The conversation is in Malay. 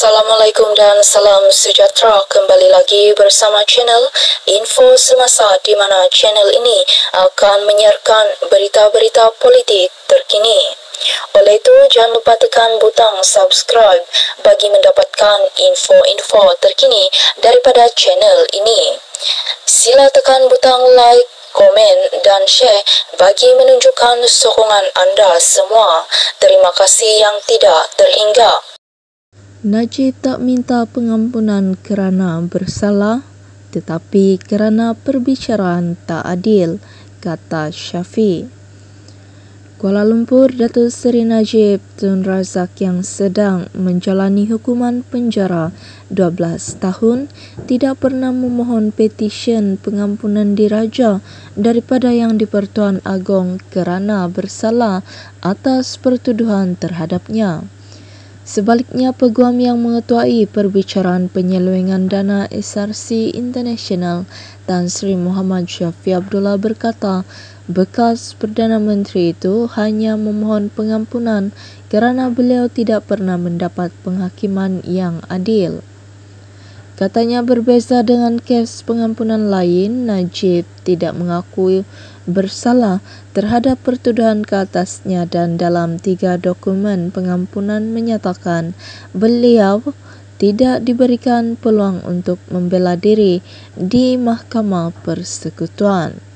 Assalamualaikum dan salam sejahtera. Kembali lagi bersama channel Info Semasa, di mana channel ini akan menyiarkan berita-berita politik terkini. Oleh itu, jangan lupa tekan butang subscribe bagi mendapatkan info-info terkini daripada channel ini. Sila tekan butang like, komen dan share bagi menunjukkan sokongan anda semua. Terima kasih yang tidak terhingga. Najib tak minta pengampunan kerana bersalah, tetapi kerana perbicaraan tak adil, kata Syafiq. Kuala Lumpur, Datuk Seri Najib Tun Razak yang sedang menjalani hukuman penjara 12 tahun tidak pernah memohon petisyen pengampunan diraja daripada Yang di-Pertuan Agong kerana bersalah atas pertuduhan terhadapnya. Sebaliknya, peguam yang mengetuai perbicaraan penyelewengan dana SRC International, Tan Sri Muhammad Syafiq Abdullah berkata, bekas Perdana Menteri itu hanya memohon pengampunan kerana beliau tidak pernah mendapat penghakiman yang adil. Katanya, berbeza dengan kes pengampunan lain, Najib tidak mengakui bersalah terhadap pertuduhan ke atasnya dan dalam 3 dokumen pengampunan menyatakan beliau tidak diberikan peluang untuk membela diri di Mahkamah Persekutuan.